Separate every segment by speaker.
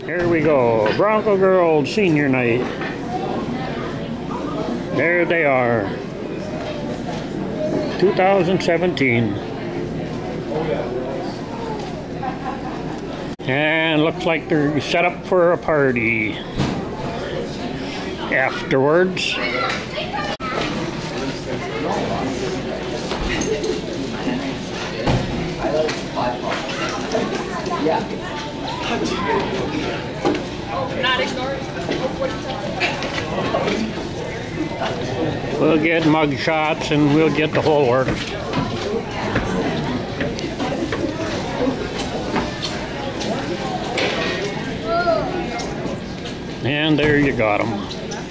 Speaker 1: Here we go, Bronco Girls Senior Night. There they are, 2017. And looks like they're set up for a party afterwards.
Speaker 2: Not ignored.
Speaker 1: We'll get mug shots and we'll get the whole works. And there you got them.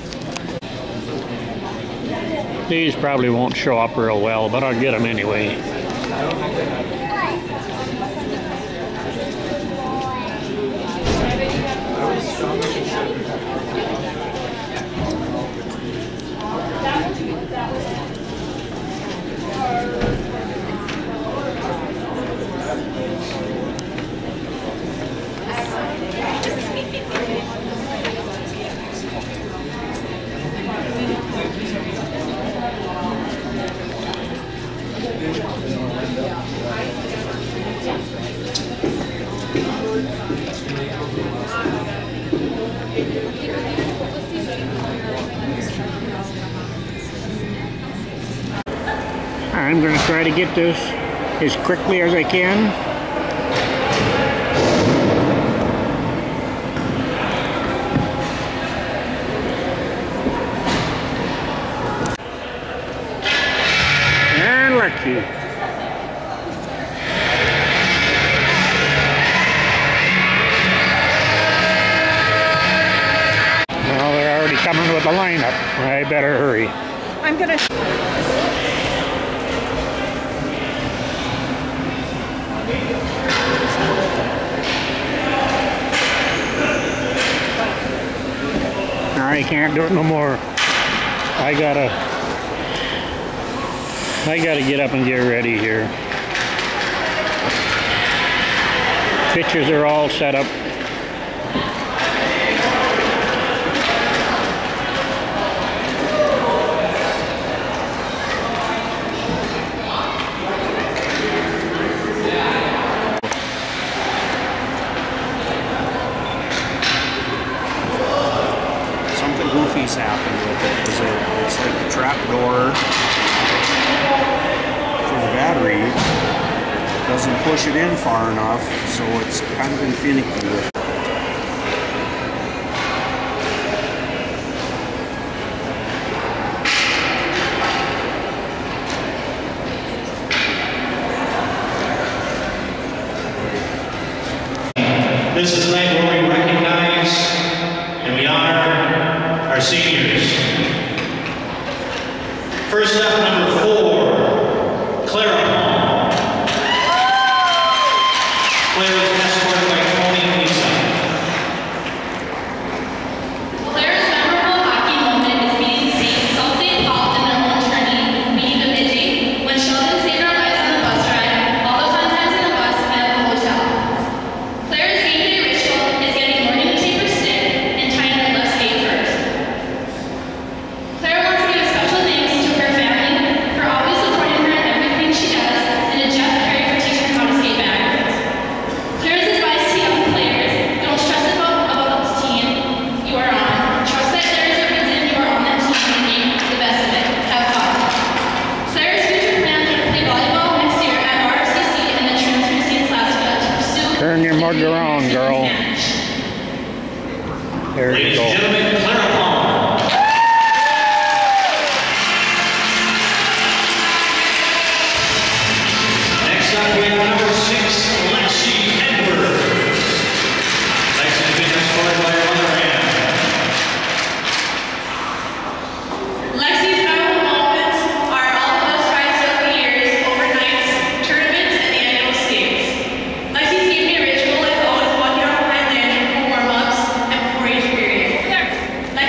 Speaker 1: These probably won't show up real well, but I'll get them anyway. I'm going to try to get this as quickly as I can. And lucky. Well, they're already coming with the lineup. I better hurry.
Speaker 2: I'm gonna.
Speaker 1: I can't do it no more. I gotta get up and get ready here. Pictures are all set up.
Speaker 3: Goofy's happened with it. It's like the trap door for the battery doesn't push it in far enough, so it's kind of been finicky with it.
Speaker 4: This is the night where we recognize and we honor our seniors. First up, number 4, Clara. Claire is escorted by Tony and Lisa.
Speaker 5: Claire's memorable hockey moment is beating South St. Paul in their own tourney, beating the Midgey, when Sheldon saved our lives on the bus ride, all the fun times in the bus and at the hotel. Claire's game day ritual is getting morning tea for stick and tying her left skate first. Claire wants to give a special thanks to her family for always supporting her in everything she does, and to Jeff Perry for teaching her how to skate backwards. Claire's advice to young players: don't stress about the team you are on. Trust that there is a reason you are on that team and make the best of it. Have fun. Claire's future plans are to play volleyball next year at RCC and then transfer to St. Slaska to pursue.
Speaker 1: Turn your mug around, girl. There you
Speaker 4: Ladies
Speaker 1: go.
Speaker 4: and gentlemen, Clara Palmer. Next up, we have number 6, Lexi Edwards. Lexi has been escorted by her mother, Ann.
Speaker 5: Lexi's memorable moments are all the bus rides throughout the years, overnights, tournaments, and the annual skates. Lexi's evening ritual is always walking out behind Landry for warm-ups and before each period.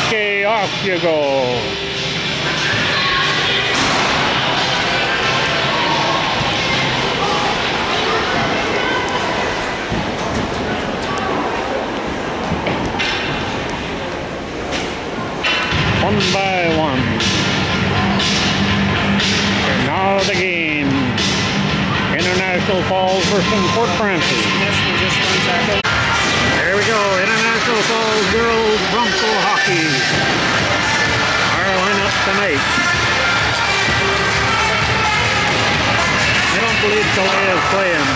Speaker 1: Okay, off you go. One by one. And now the game. International Falls versus Fort Francis. There we go. International Falls girls Bronco hockey. Our lineup tonight. I don't believe Calais is playing.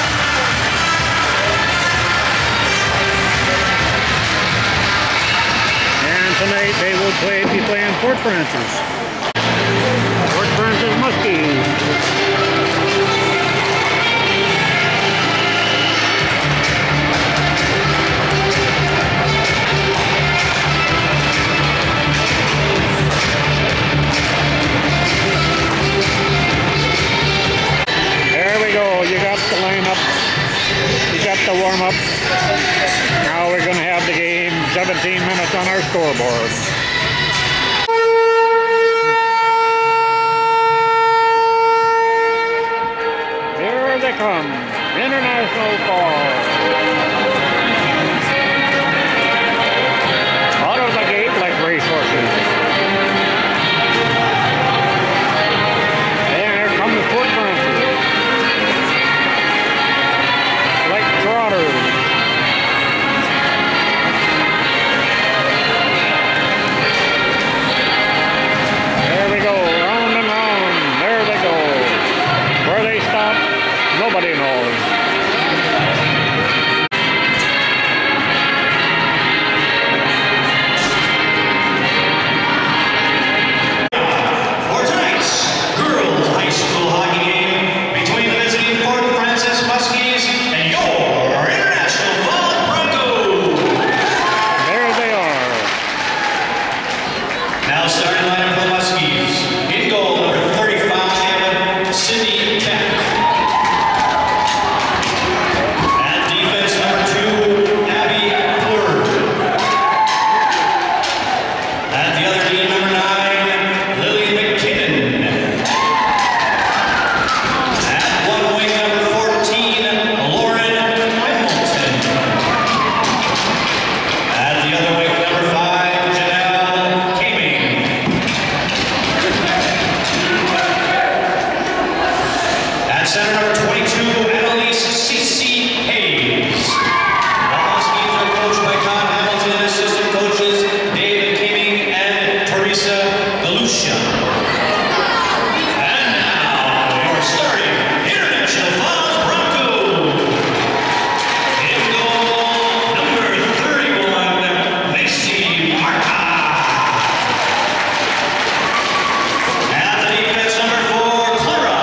Speaker 1: Tonight they will be playing Fort Francis. Fort Francis Muskies. There we go. You got the lineup. You got the warm-up. Now we're going to have the game. 17 minutes on our scoreboard. Here they come, International Falls. Out of the gate like racehorses. And here comes Fort Francis. Like trotters. Nobody knows.
Speaker 4: For tonight's girls high school hockey game between the visiting Fort Francis Muskies and your International Falls Broncos.
Speaker 1: There they are.
Speaker 4: Now starting lineup for the Muskies. In goal, number 35, Sydney Beck. Center number 22, Annalise C.C. Hayes. The Muskies are coached by Tom Hamilton, assistant coaches David Kimming and Teresa Galusha. And now, your starting International Falls Broncos. In goal, number 31, Macy Marta. And the defense, number 4, Clara.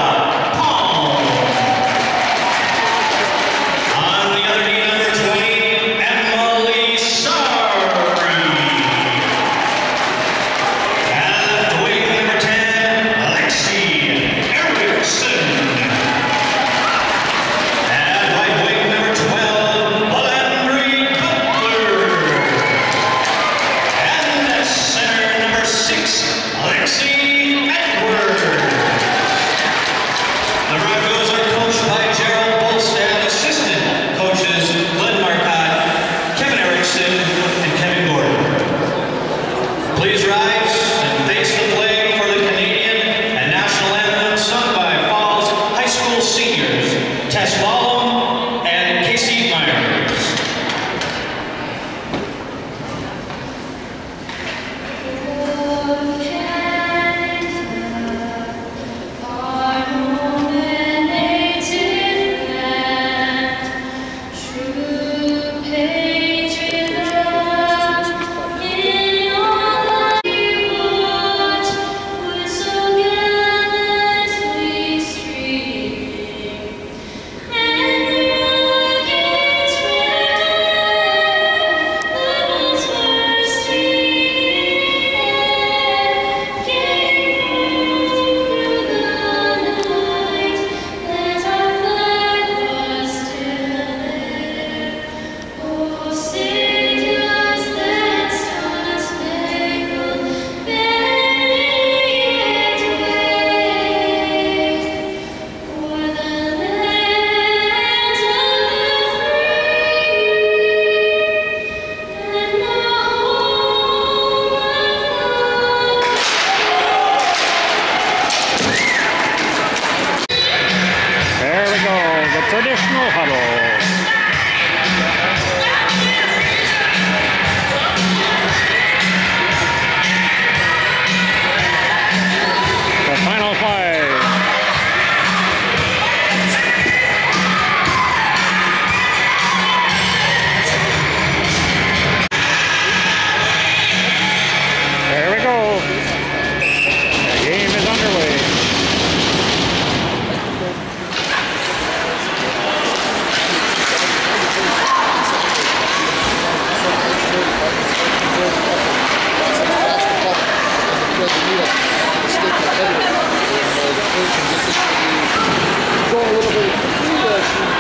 Speaker 4: Please rise and face the flag for the Canadian and national anthem sung by Falls High School seniors Tess Lallum and Casey Myers.
Speaker 5: Patriot love in all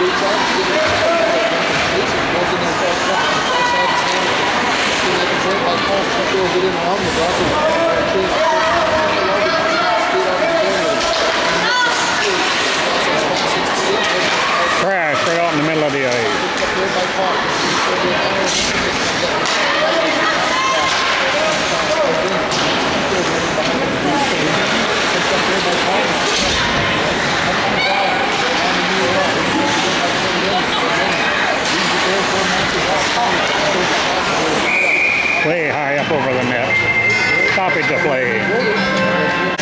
Speaker 1: Crash right out in the middle of the ice. Way high up over the net. Stoppage of play.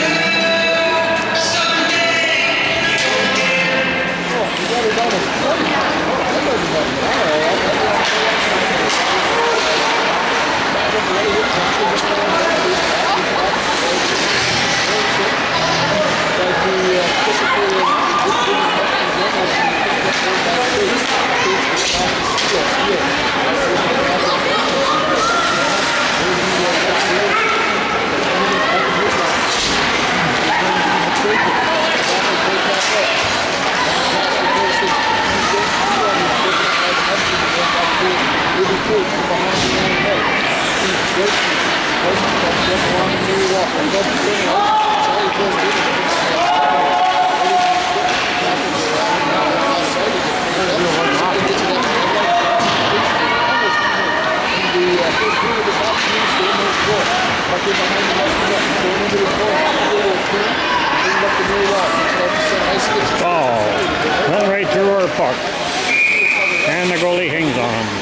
Speaker 1: Oh, went right through our puck. And the goalie hangs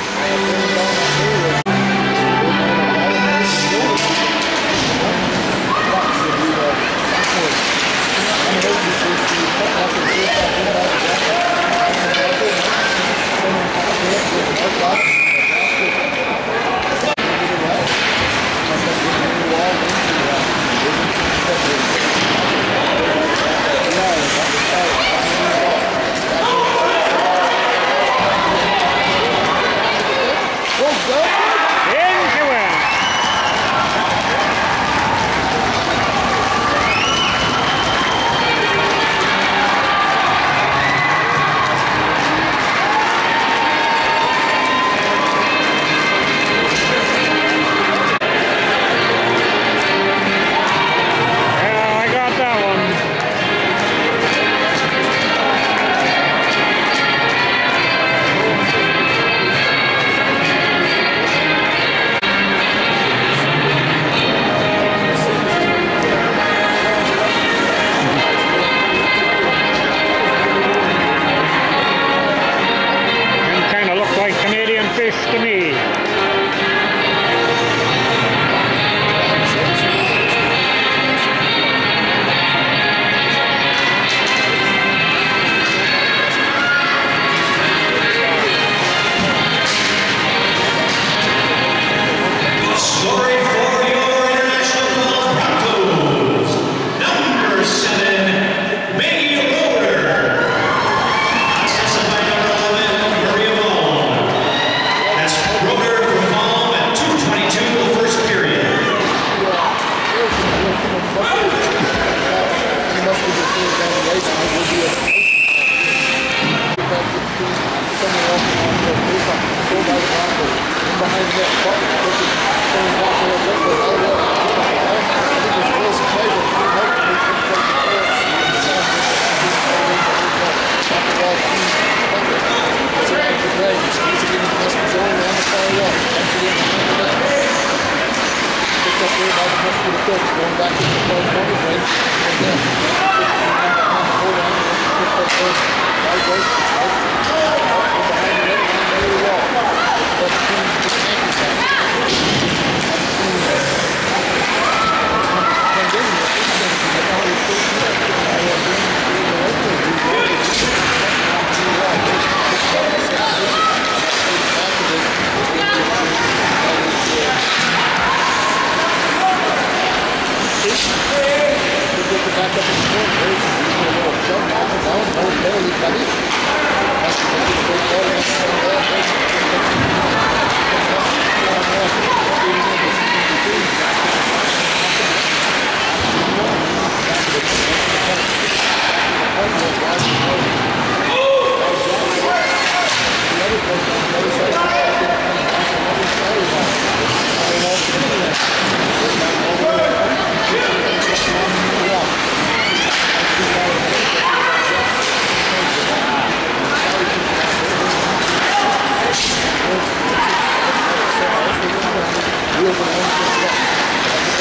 Speaker 1: on.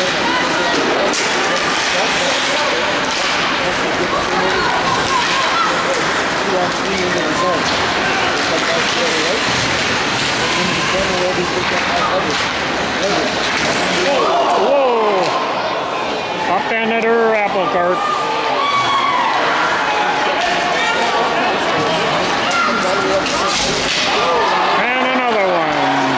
Speaker 1: Whoa! Up-ended her apple cart. And another one.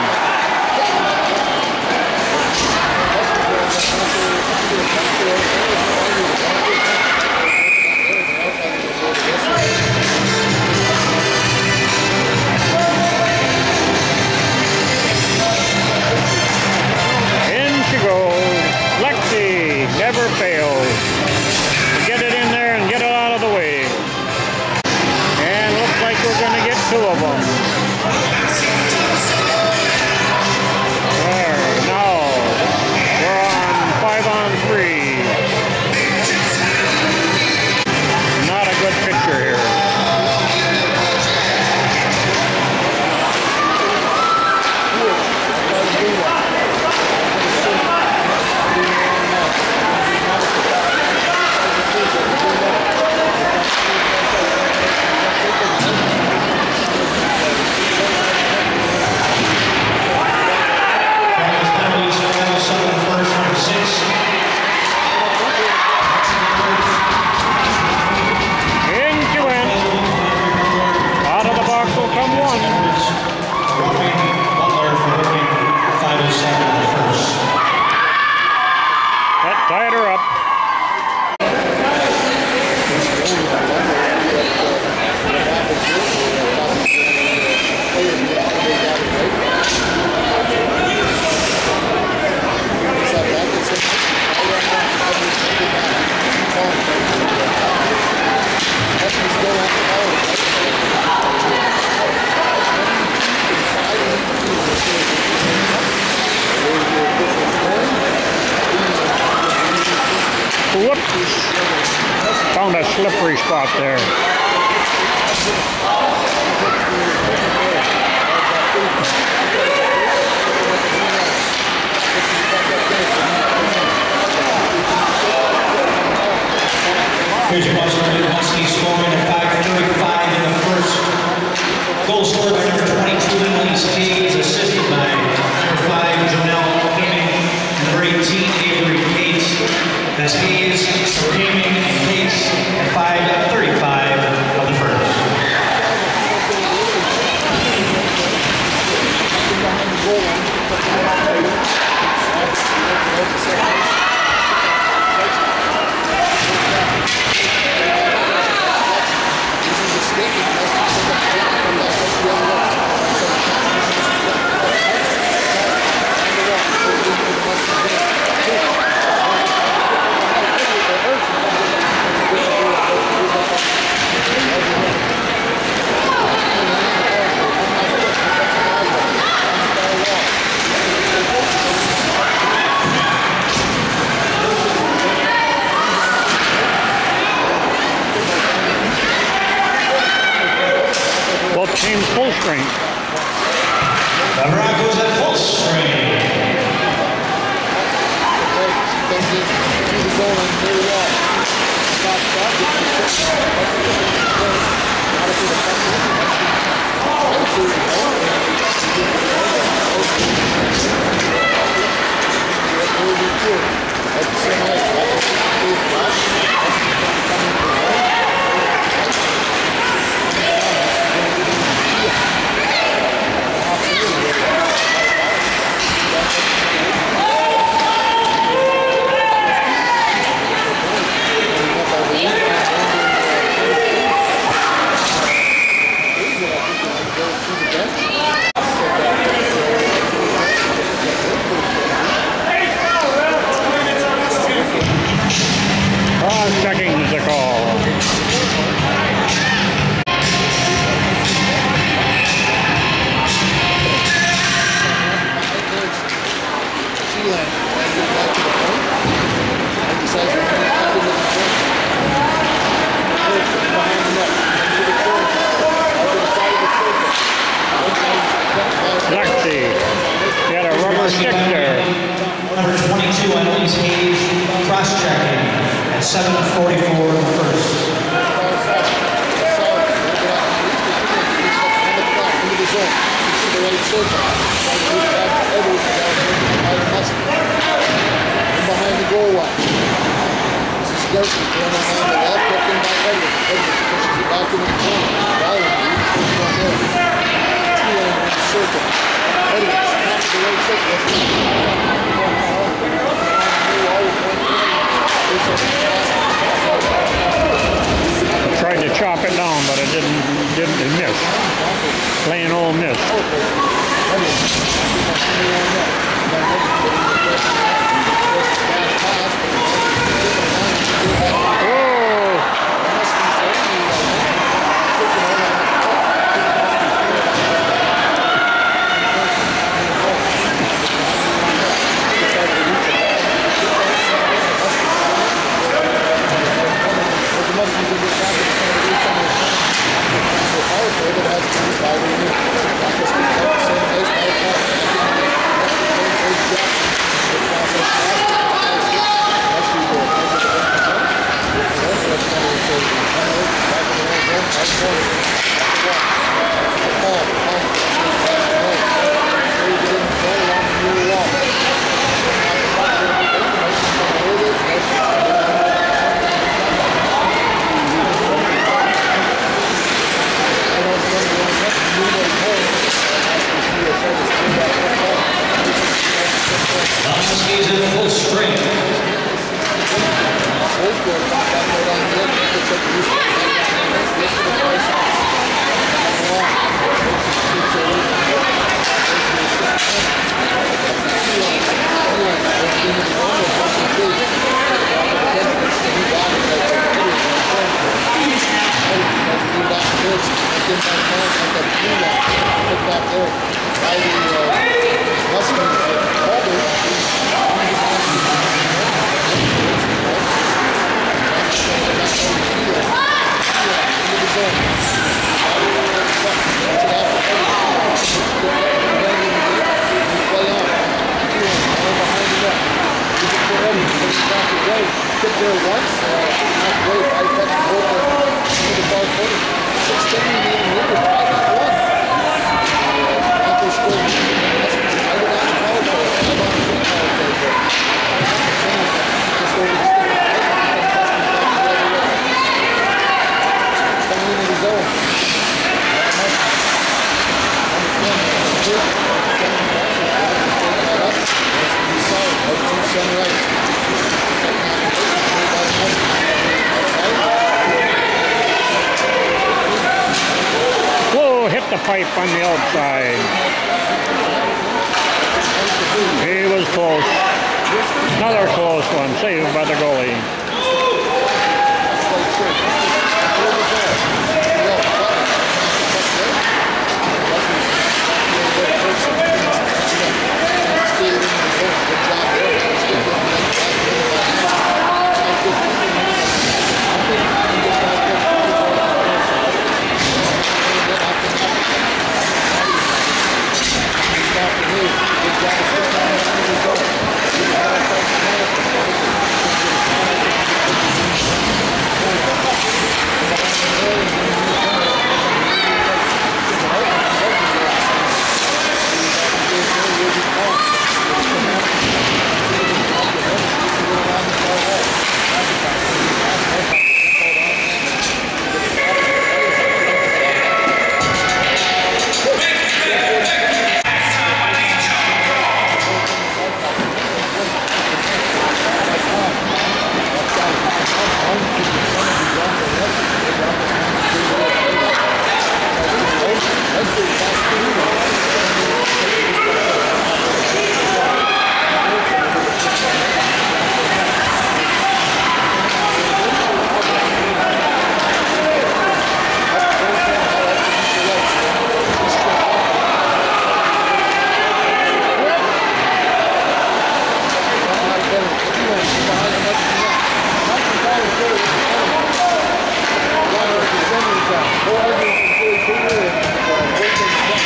Speaker 1: In she goes. Lexi never fails. Get it in there and get it out of the way. And looks like we're going to get two of them. There, now we're on 5-on-3. Not a good picture here. Tied her up. Whoops! Found a slippery spot there.
Speaker 4: Here's your Washington Husky scoring at 5:35 in the first. Goal scored by number 22, Annalise Hayes, assisted by number 5, Jonelle Gaming, number 18, Avery Cates. That's Hayes, Gaming, and Cates at 5:35 of the first.
Speaker 1: Both teams full strength.
Speaker 4: The Broncos at full strength.
Speaker 1: Checking the call. Lexi, he had a rubber stick there.
Speaker 4: Number 22. Annalise Hayes cross-checking at 7:44 in the first.
Speaker 6: Behind the goal line. This is Gertie going on the left, hooked in by Edwards. Edwards pushes it back into the corner. Ball in the circle. Edwards snaps the right circle.
Speaker 1: Tried to chop it down, but it didn't miss. Plain old miss.
Speaker 4: He's in full strength.
Speaker 1: The pipe on the outside. He was close. Another close one, saved by the goalie.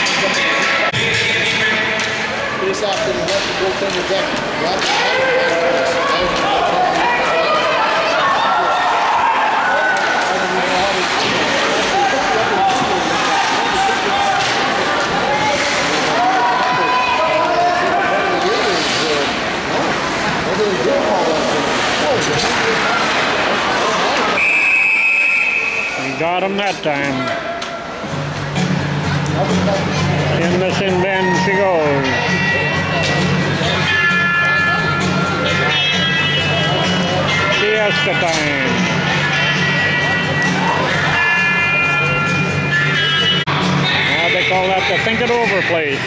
Speaker 6: Face off to the left, the goaltender back. really did call that
Speaker 1: He got him that time. In the sin bin she goes. Siesta time. Now they call that the think it over place.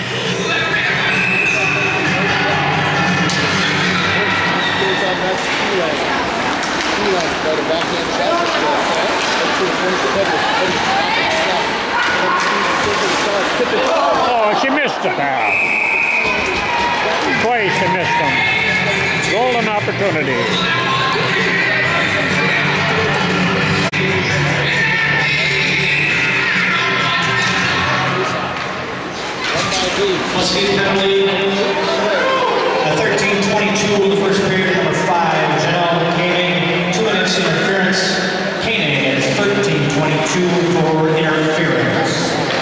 Speaker 1: Oh, she missed the pass. Twice she missed them. Golden opportunity.
Speaker 4: Muskie's penalty. A 13-22 in the first period, number 5. Janelle Koenig, 2 minutes interference. Koenig is 13-22 for interference.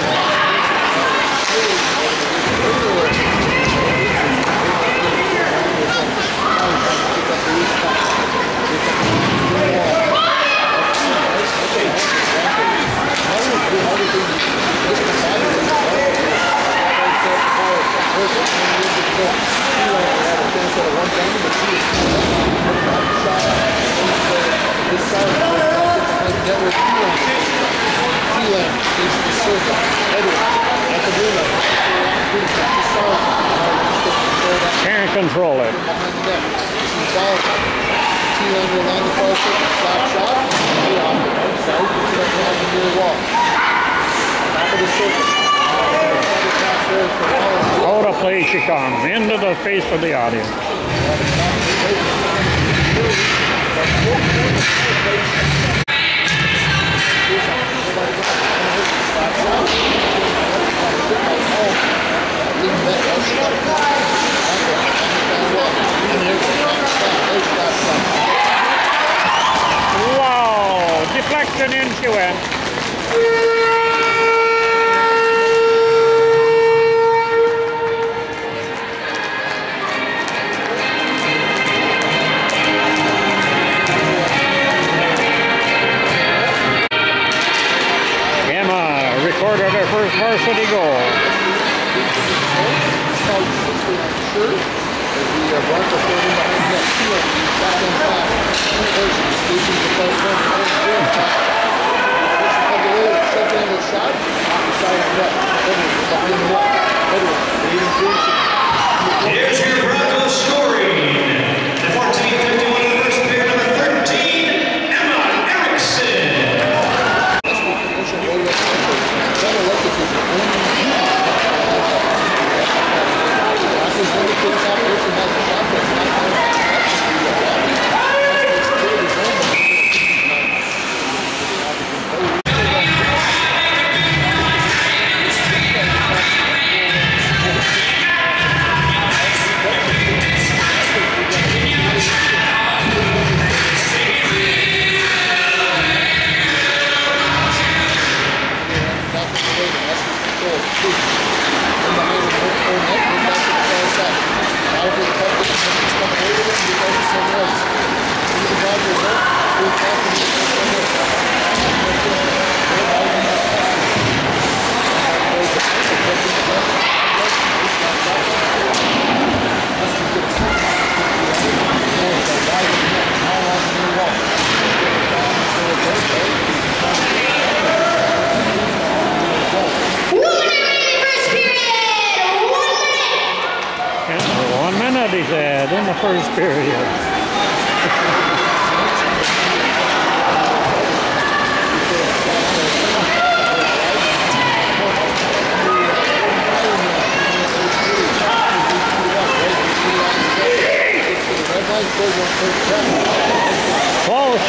Speaker 1: Can't control it. Out of play she comes, into the face of the audience. Wow! Deflection in she went. Recorded her first varsity goal.
Speaker 6: The Broncos going in behind net. Back on back. Shot. Beside the net. Behind the net.
Speaker 4: Here's your Broncos scoring. At 14:51 in the first period, number 13, Emma Erickson.
Speaker 1: He said in the first period. Close.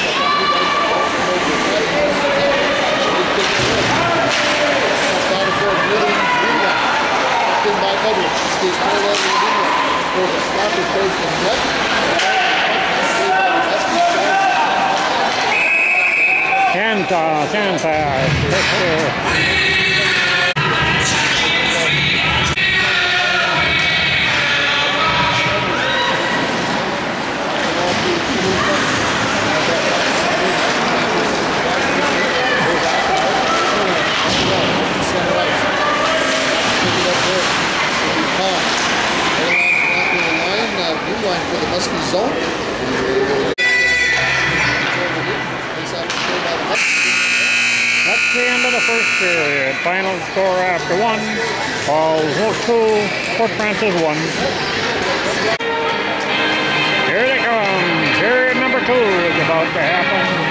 Speaker 1: That's the end of the first period. Final score after 1. Falls 2, Fort Francis 1. Here they come. Period number 2 is about to happen.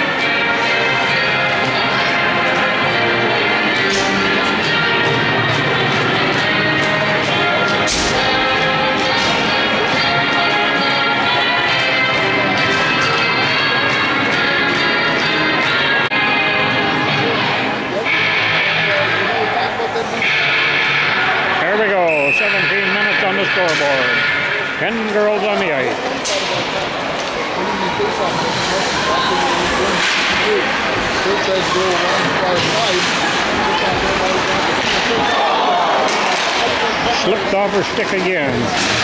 Speaker 1: There we go, 17 minutes on the scoreboard. 10 girls on the ice. Slipped off her stick again.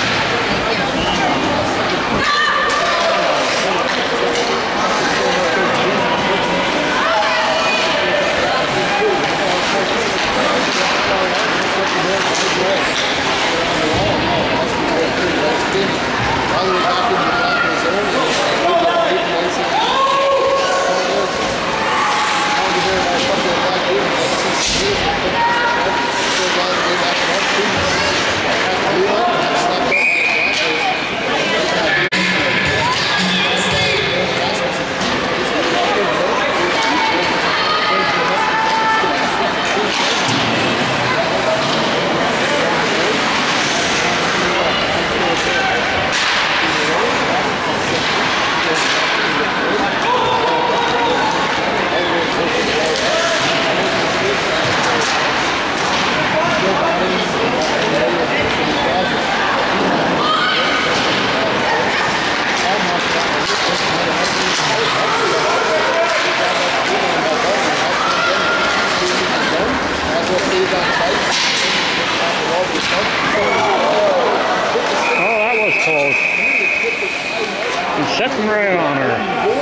Speaker 1: Oh, that was close. He's sitting right on her.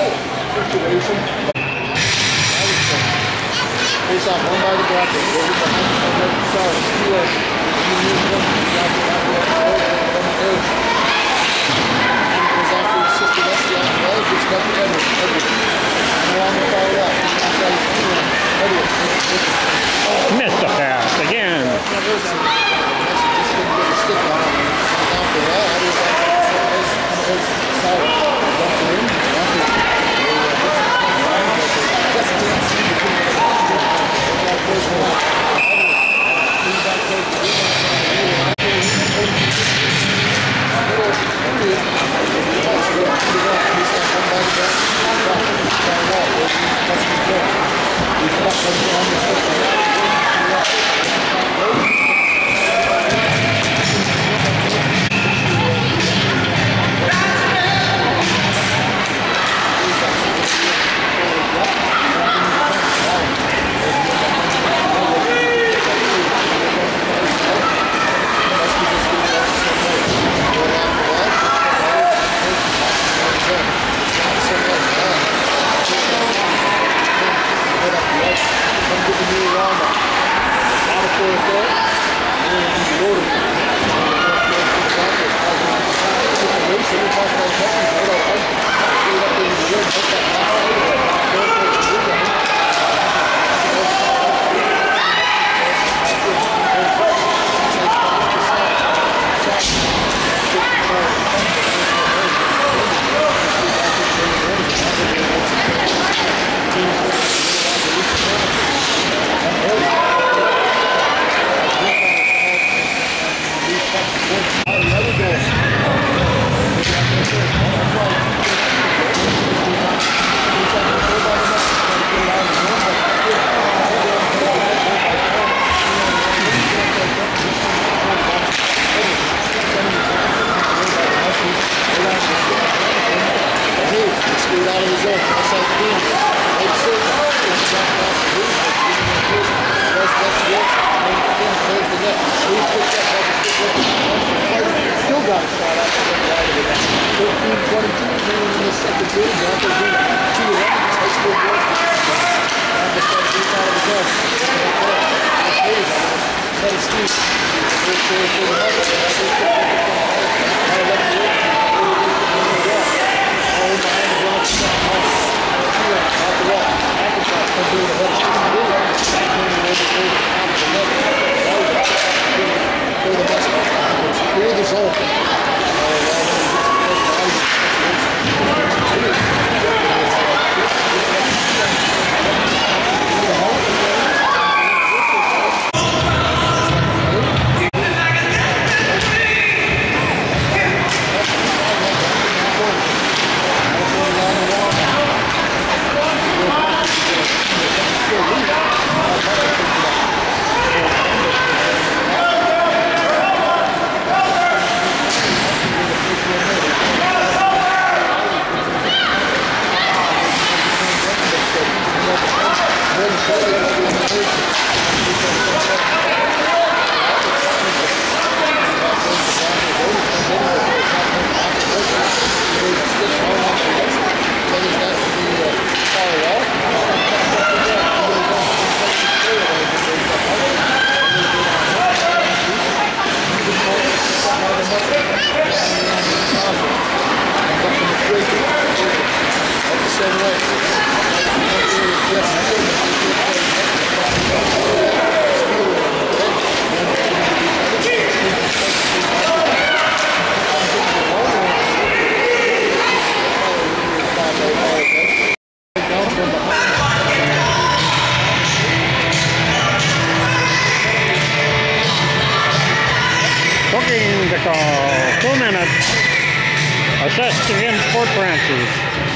Speaker 6: Face off one by the Broncos.
Speaker 1: Missed the pass again. call. 2 minutes. Assessed against Fort Francis.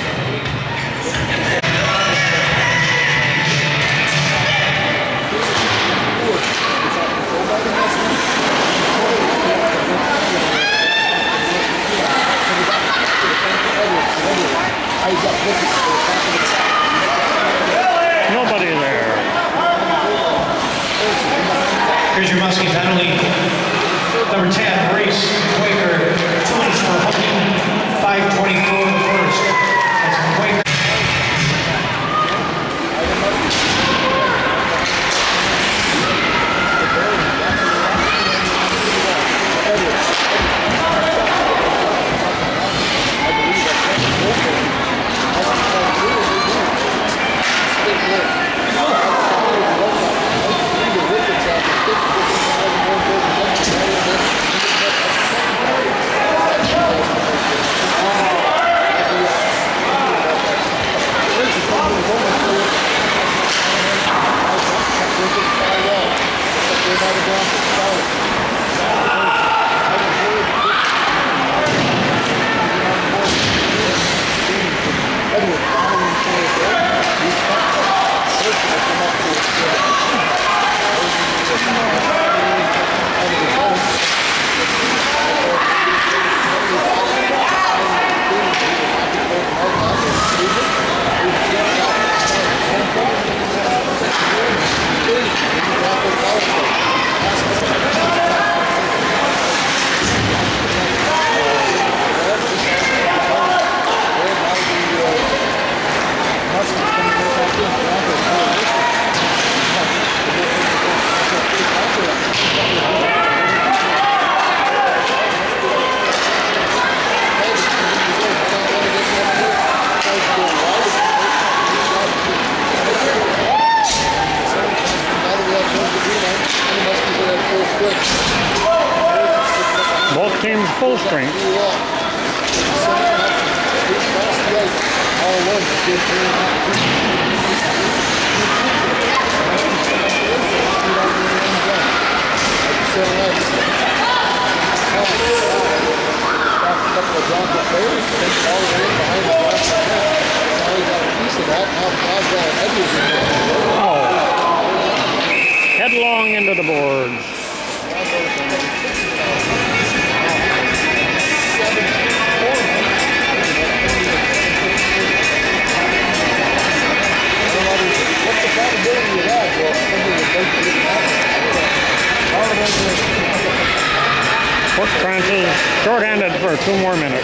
Speaker 1: Nobody there.
Speaker 4: Here's your Muskie penalty. Number 10, Race Quaker, 2 minutes for holding, 5:24 in the first. That's Quaker.
Speaker 1: Both teams full strength. Headlong into the boards. Fort Francis short-handed for 2 more minutes.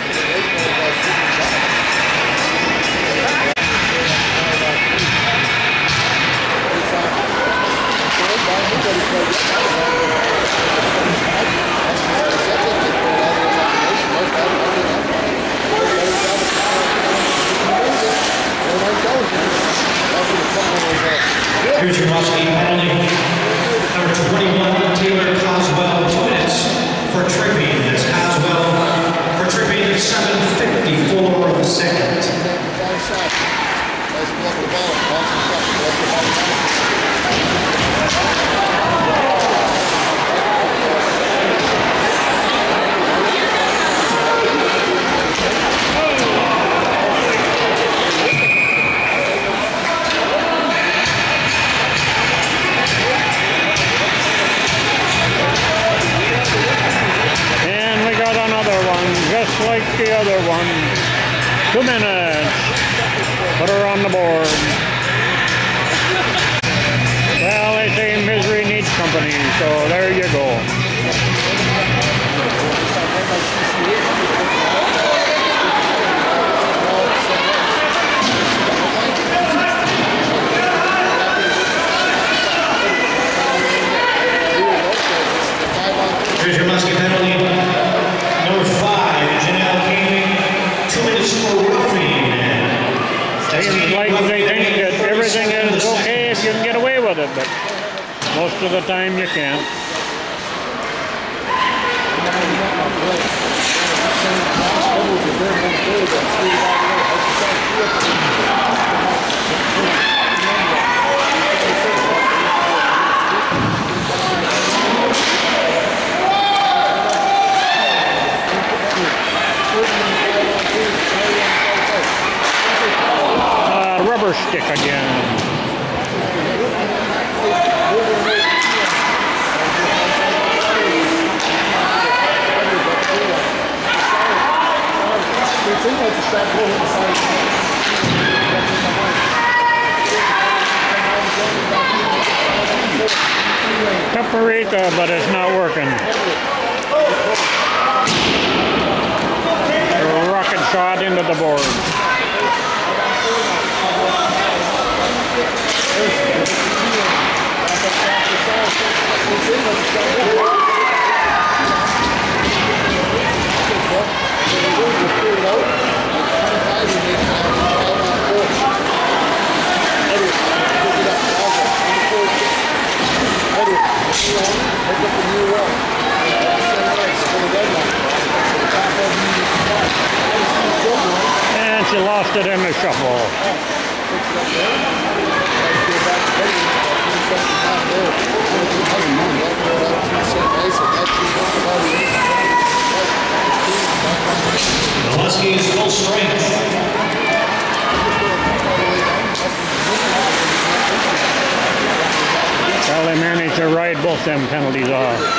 Speaker 4: Here's your Muskie penalty. Number 21, Taylor Coswell, 2 minutes for tripping. As Coswell for tripping, 7:54 of the second.
Speaker 1: Just like the other one. 2 minutes. Put her on the board. Well, they say misery needs company, so there you go.
Speaker 4: Here's your Muskie penalty. Number 5, Janelle Gaming, 2 minutes for roughing.
Speaker 1: Seems like they think that everything is okay if you can get away with it, but most of the time you can't. rubber stick again. Paprika, but it's not working. A rocket shot into the board. And she lost it in the shuffle.
Speaker 4: The Huskies full strength.
Speaker 1: Well, they managed to ride both them penalties off.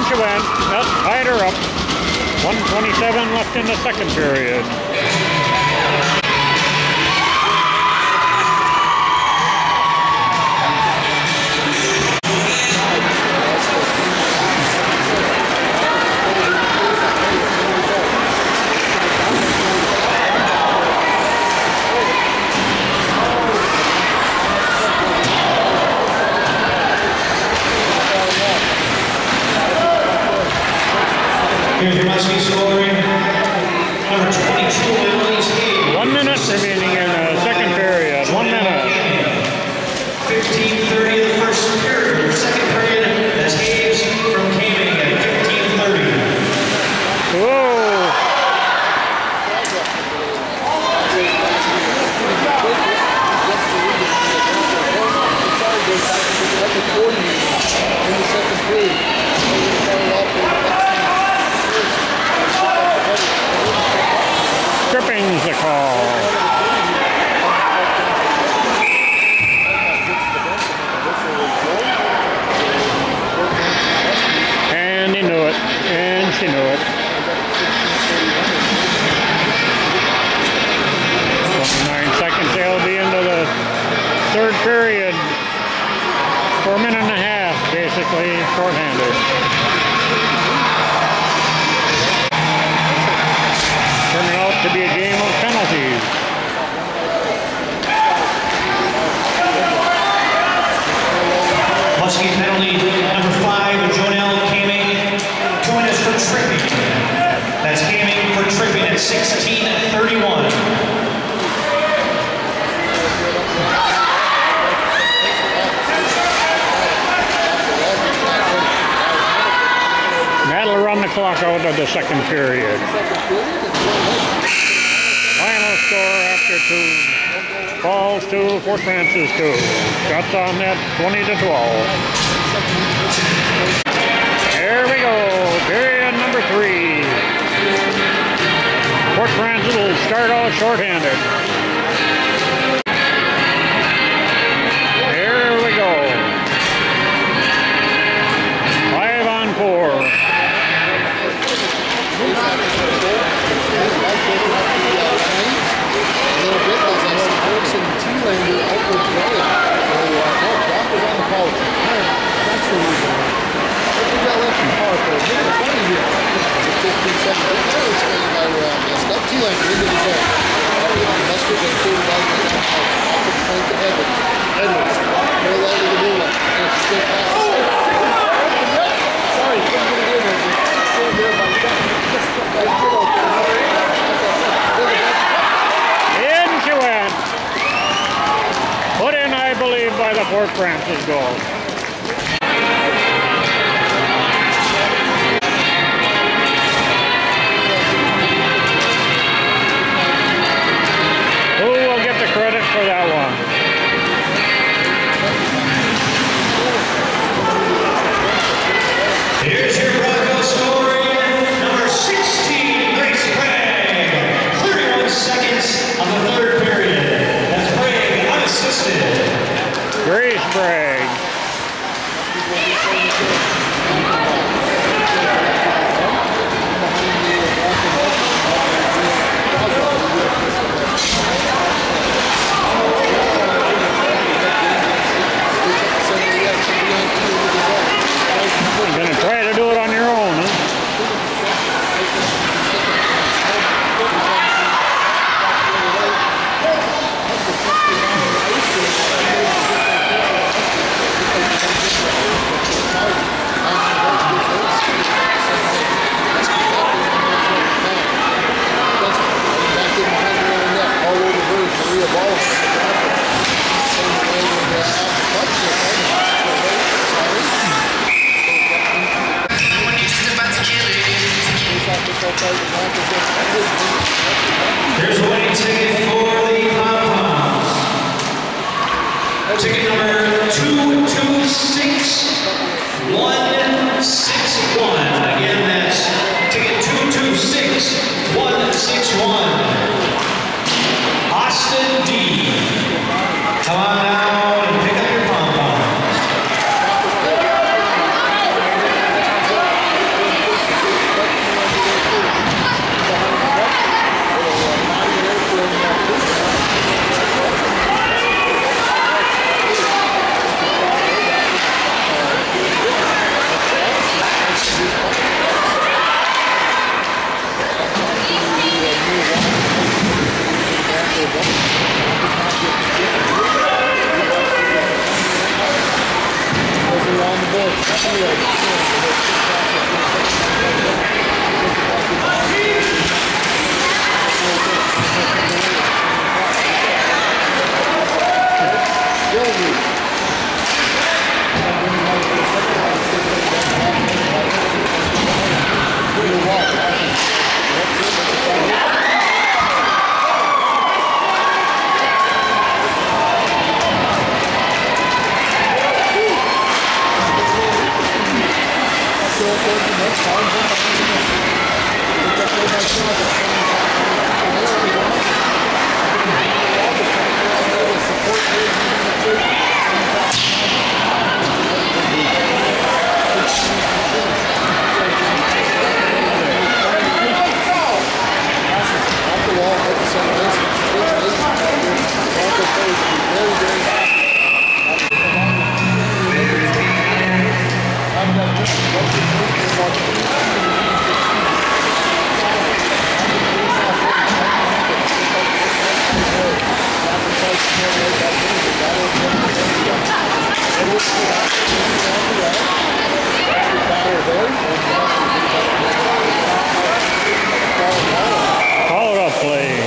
Speaker 1: she went. That tied her up. 1:27 left in the second period.
Speaker 4: Here's your Muskie scoring. Number 22, Emily's Hayes.
Speaker 1: 1 minute remaining in the second period. 1 minute.
Speaker 4: 15:30 the first period. Second period, that's Hayes from Kaming at 15:30.
Speaker 1: Whoa! Tripping's the call. And he knew it. And she knew it. 29 seconds. They'll be into the third period. For a minute and a half, basically, shorthanded. Turning out to be a game of penalties.
Speaker 4: Muskie penalty number 5, Jonelle Kaming. 2 minutes for tripping. That's Kaming for tripping at 16:31.
Speaker 1: That'll run the clock out of the second period. Final score after 2. Falls 2, Fort Francis 2. Shots on net 20-12. There we go. Period number 3. Fort Francis will start out shorthanded. Here we go. 5 on 4. In she went. Put in, I believe, by the Fort Francis goal. Who will get the credit for that one?
Speaker 4: Here's your Broncos scoring. Number 16, Grace Bragg. 31 seconds on the third period. That's Bragg unassisted.
Speaker 1: Grace Bragg. You're going to try to do it on your own, huh?
Speaker 4: There's a winning ticket for the Pom-Poms. Ticket number 226161. Again, that's ticket 226161. Austin D. Come on out and pick up your pom-poms.
Speaker 1: Call it a play.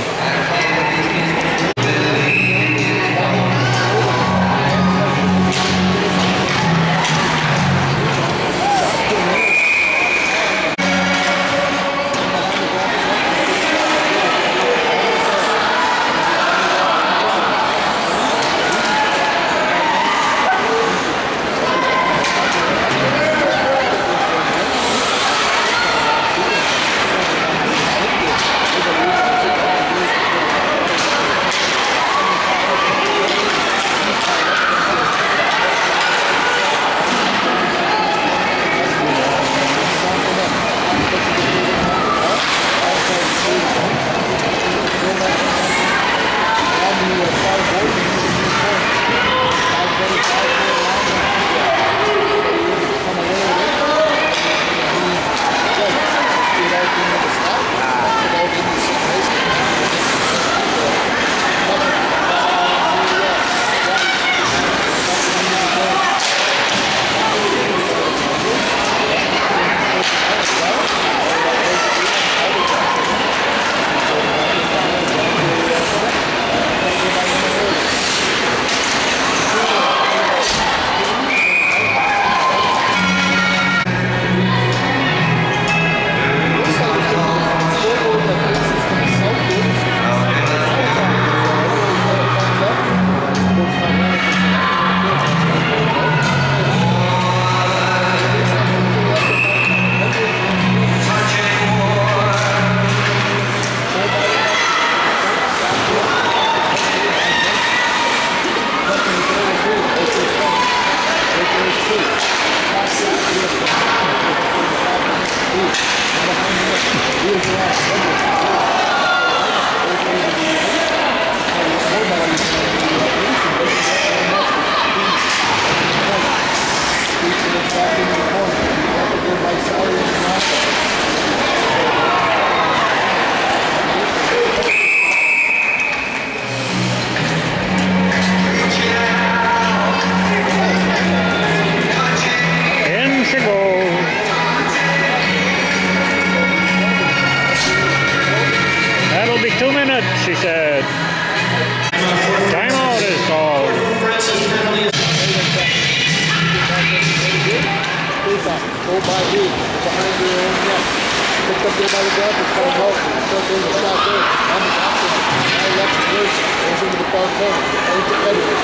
Speaker 1: She said. Timeout is called.
Speaker 6: Go by you, behind your own net. Picked up there by the glove, it's coming out. Start doing the shot there. On the opposite. Now left reverse. Goes into the far corner. Over to Edwards.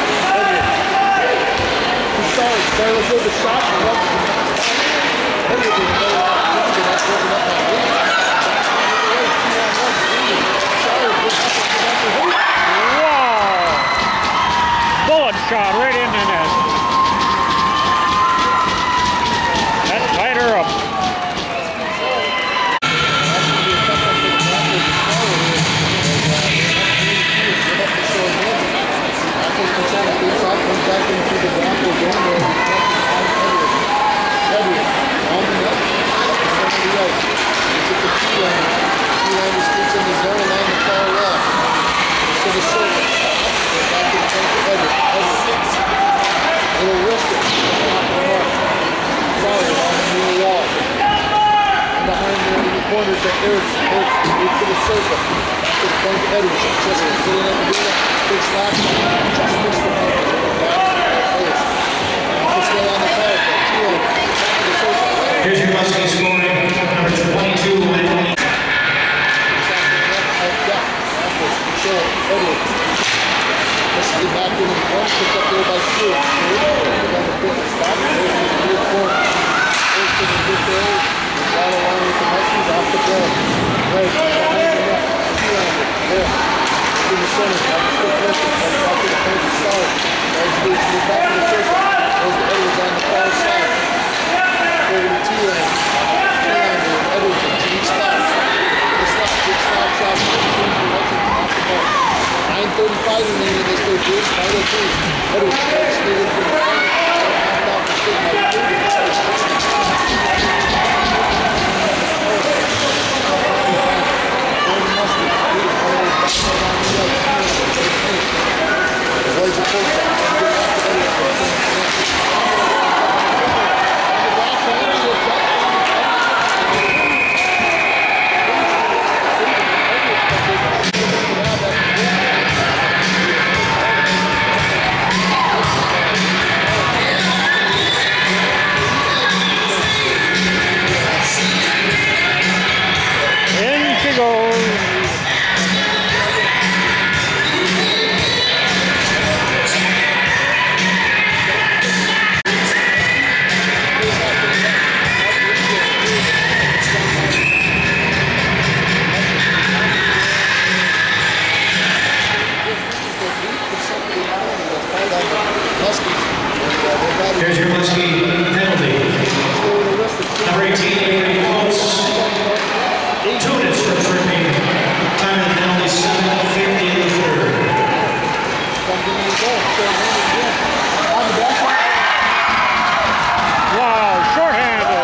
Speaker 6: He started. Started with the shot. Edwards is no opportunity. That's working up on him.
Speaker 1: Wow! Bullet shot right in the net. That tied her up.
Speaker 6: Back into the Broncos game where Edwards on the net. Somebody else. It's at the T-line. T-line is sticks in the zone along the far left. To the shoulder. Back in front to Edwards. behind the corners that Eric's to the circle. To the point of Edwards. Just getting in the middle. Big slap. Just missed the point. Still on the power play.
Speaker 4: Here's your Muskie scoring, number 22, Edwards.
Speaker 6: This is the back in the front, picked up there by two. Down the quick spot. There's the near corner. There's the good there. Right along with the Muskies off the ball. Right, behind the net. Two-lander. There. In the center. Off the quick listen. That's off to the point to start. There's the back of the circle. There's the Edwards on the far side. Over the two-lander. Two-lander. Edwards in each slot. The slot. Big slot shot. Off the ball. 9:35 remaining in this third period. Final three. Edwards starts stealing from the front. Half off the stick by 30. The boys are full time.
Speaker 4: Here's your Muskie penalty. Number 18, Avery Quotes. 2 minutes for tripping. Time of the penalty, 7:50 in the third.
Speaker 1: Wow, shorthanded.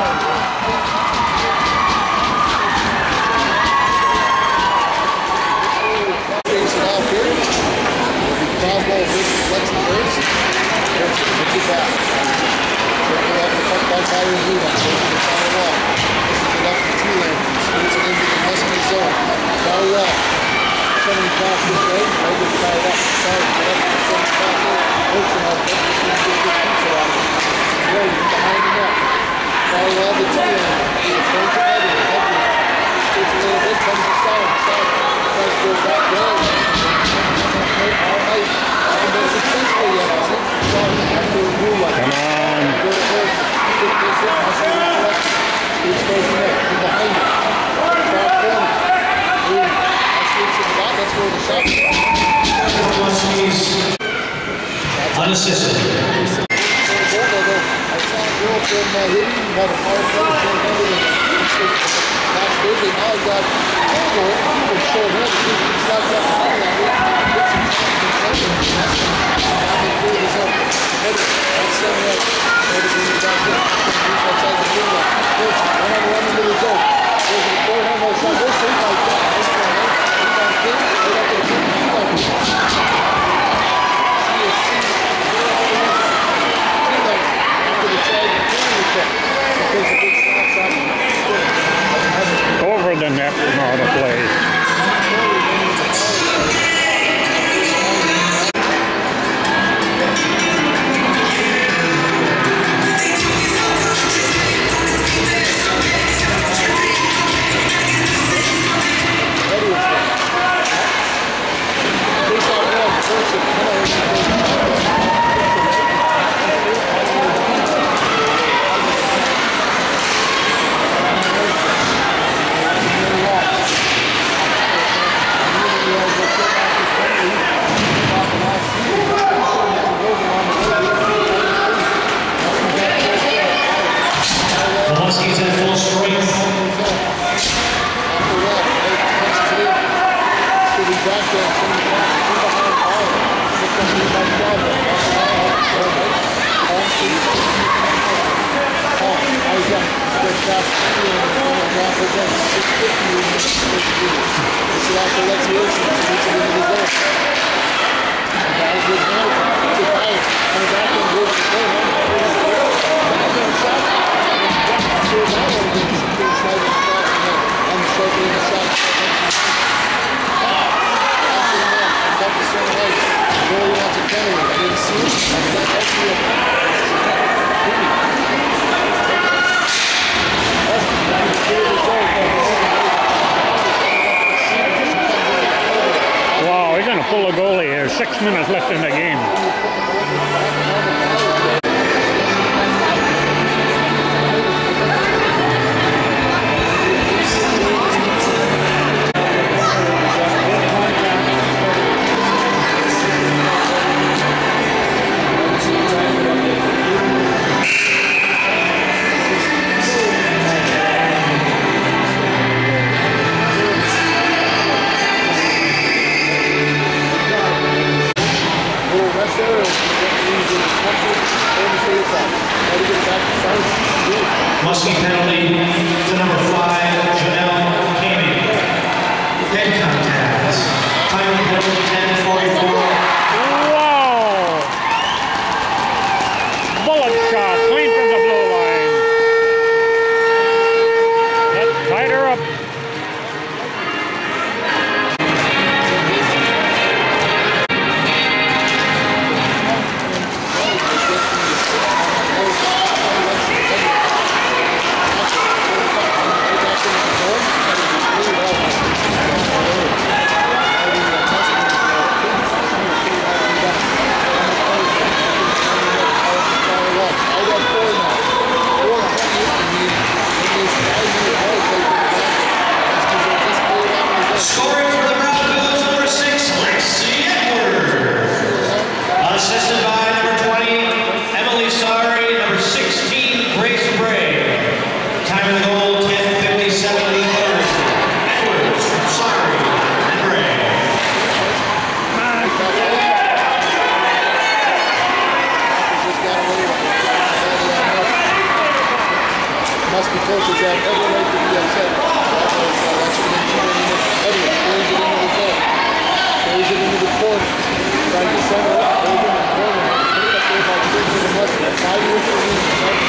Speaker 6: Face it off here. Crossbow versus Lexi first. Look at that. Circle up the puck by Tyler Luna. Goes to the far wall. This is the left of two-lane. Scoots it into the Muskie zone. Far wall. Coming across this way. Right gets tied up. Sorry, get up to the center spot there. Hurts him out there. He's going to get good pizza off him. Right, behind the net. Far wall to two-lane. It's going to Edwards. Edwards. Scoots a little bit. Comes to South. South. Tries to go back there. All right. Hasn't been successful yet, has it? After a blue line.
Speaker 1: Come on.
Speaker 6: Go to first. Pick this up. That's the left. He's close enough. From behind it. Far corner. Boom. That's the shot. That's where the shot is.
Speaker 4: Muskies unassisted.
Speaker 6: I saw a girl from Hitting. Had a power play. Last Thursday. Now I got a goal. He was short-handed. He's got that power line. Gets some outside the blue line. First, one-on-one into the zone. Goes to the forehand, no shot. Goes straight like that. Right up to the 15 level. After the tag, the penalty kick. Because the big slap shot.
Speaker 1: Over the net, not a play.
Speaker 4: Muskies at full strength.
Speaker 1: 6 minutes left in the game.
Speaker 4: Muskie penalty to number 5, Janelle Kamey. Head contact. Time penalty 10:44.
Speaker 1: Wow! Bullet shot, clean from the blue line. That tied her up.
Speaker 4: Scoring for the Broncos, number 6, Lexi Edwards. Assisted by number 20, Emily Sari, number 16, Grace Bray. Time of the goal, 10:57 in the third. Edwards from Sari and Bray.
Speaker 6: Muskie coaches have every right to be upset. Edwards throws it into the zone. Throws it into the corner. Trying to center up. Throws it in the corner. Picked up there by 6 to the Muskie. 5 years for me.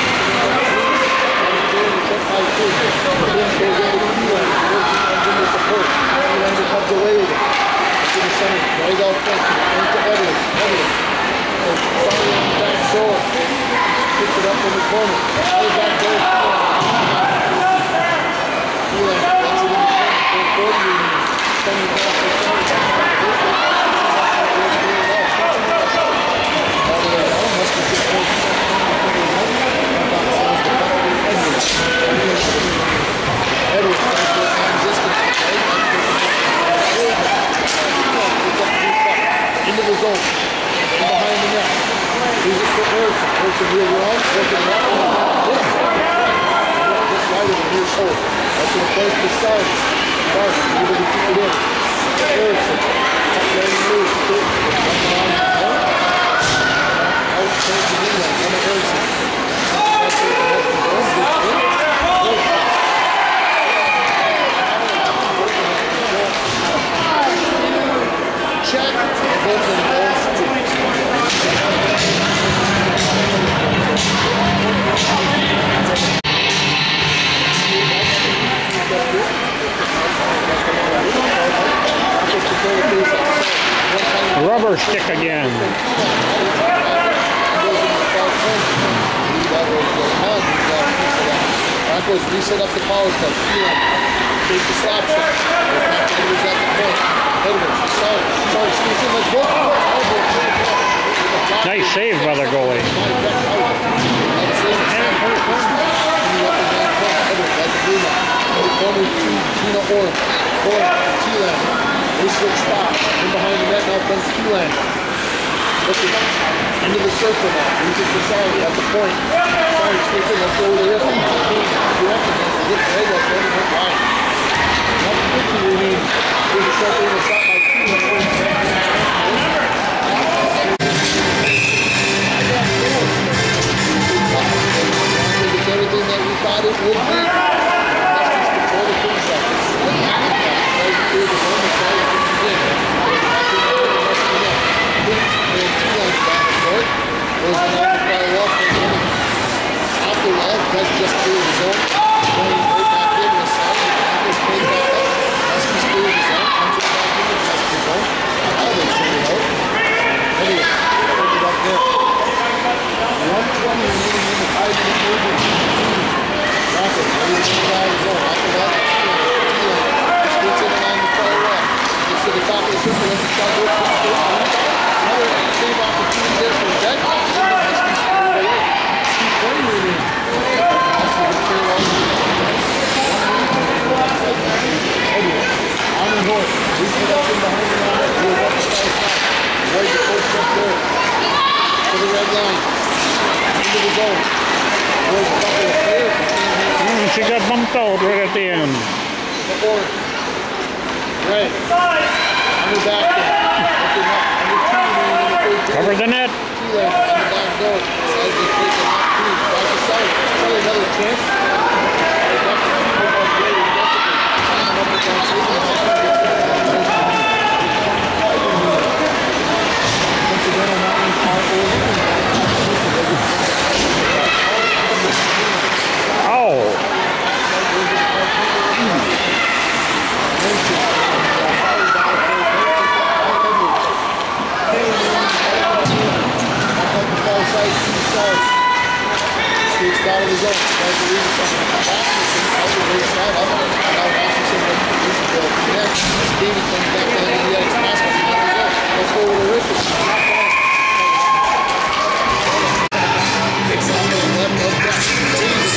Speaker 6: Check by 2. The bench goes over to Elander. Comes in with support. Elander comes away with it. To the center. Right out front. Point to Edwards. Edwards. Finally on the back shore. Picks it up in the corner. Right back there. Elander gets it in the corner. Coming back to the center. Muskie just points to Edwards trying to find distance. Into the zone. And behind the net. He's it for Erickson. Erickson real wrong. Erickson right on. Just right of the near pole. That's going to place to Sarge. Sarge, able to keep it in. Erickson. Letting loose. Out towards the knee line. Emma Erickson. Check. Both in balls.
Speaker 1: Rubber stick again.
Speaker 6: Broncos reset up the power play. Take the slap shot. Edwards at the point. Edwards, sorry, sneaks in. Let's go.
Speaker 1: Nice save by the goalie.
Speaker 6: Tina Orr. T-Land. They switch spots. In behind the net now comes T-Land. Looking into the circle now. Reaches for Sally at the point. Sally sneaks in. Let's go over the wrist. Get right up there and hit wide. Not 50 remains. There's a shot in the shot by It's everything that we thought it would be. That's just clear the zone. Going right back in the side. Broncos play back up. Huskies clear the zone. Comes back in the Husky zone. Now they send it out. Anyway, put it up there. 120 remaining in the 5-minute movement. Broncos ready to get out of the zone. After that, T-Land. Splits in along the far left. Gets to the top of the circle. Lets the shot go. the red line. Into the zone. There's a couple of players who came here.
Speaker 1: She got bumped out right at the end.
Speaker 6: Before. Right. Under back there. Looking up. Under two.
Speaker 1: Cover the net.
Speaker 6: Two there. On the back door. As they take the knock two. Back to side. Probably another chance. Out of the zone. Guys are leaving something. Out the way side up. Now Washington will connect. Davey comes back down to the Alex Pascal. Let's go with the Richards. Takes on the left of that. Davey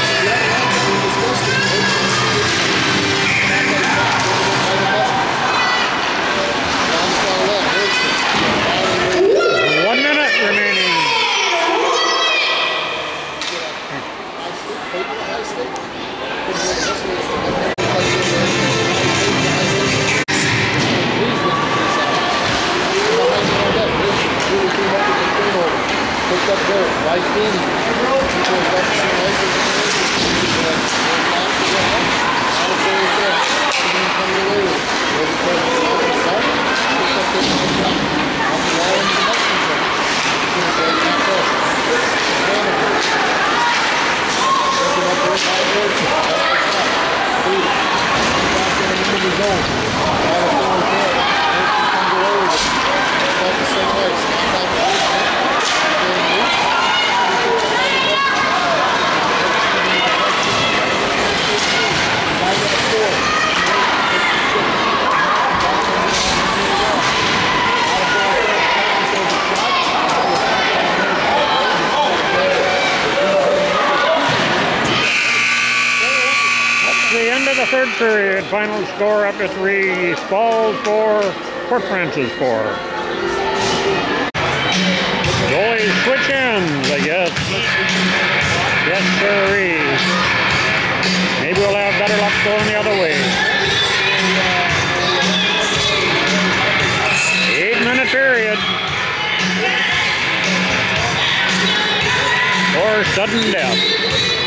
Speaker 6: Richards.
Speaker 1: 1 minute remaining.
Speaker 6: Picked up there, right in. People got to see life in the
Speaker 1: Third period, final score up to 3, Falls 4, Fort Francis 4. Goalies switch ends, I guess. Yes, sirree. Maybe we'll have better luck going the other way. 8-minute period. Or sudden death.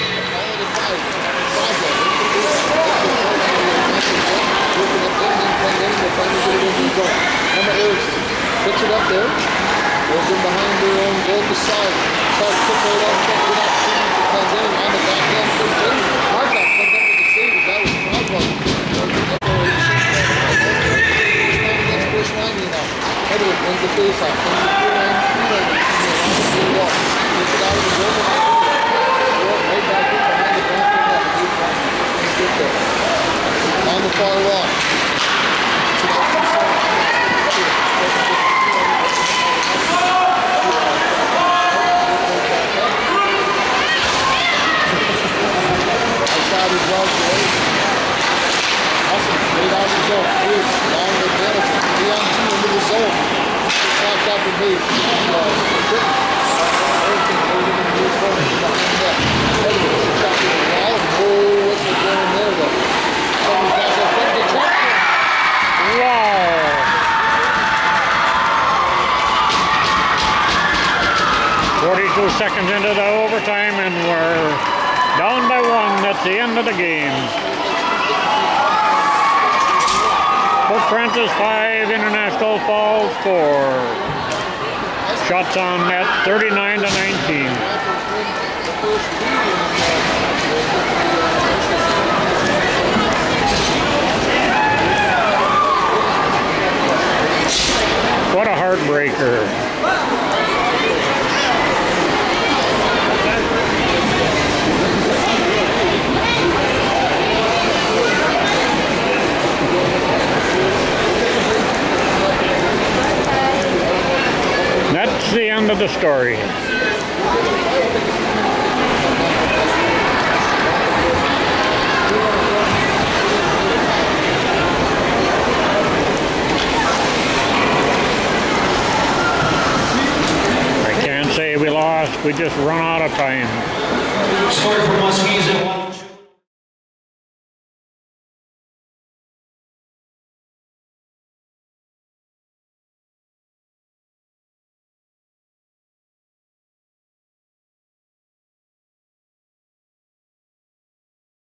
Speaker 6: Number 8, picks it up there, goes in behind their own goal to side. Side kick right off, gets it up, comes in on the backhand, comes in. Markov comes up with the save, that was Croswell. Next first line now. Edward wins the face-off, comes to 3-line, around the wall. Gets it out of the goal, right back in behind the net. On the far wall.
Speaker 1: Seconds into the overtime, and we're down by 1 at the end of the game. Fort Francis 5, International Falls 4. Shots on net 39 to 19. What a heartbreaker. That's the end of the story. I can't say We just run out of time.
Speaker 4: Scored for Muskies at 1.